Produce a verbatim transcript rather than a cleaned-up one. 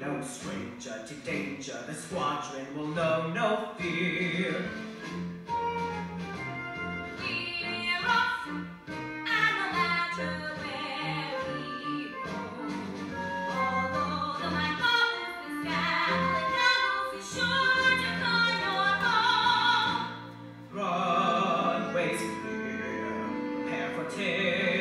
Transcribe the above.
no stranger to danger, the squadron will know no fear. We're off, and no matter where we roam, although the night covers the sky, the devils be sure to find your home. Broadway's clear, prepare for tears.